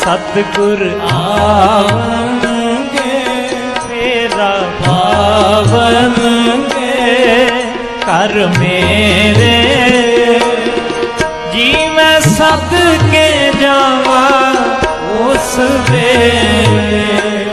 सतगुर आवनगे तेरा पावनगे कर मेरे जी मैं सद के जावा उस वेले।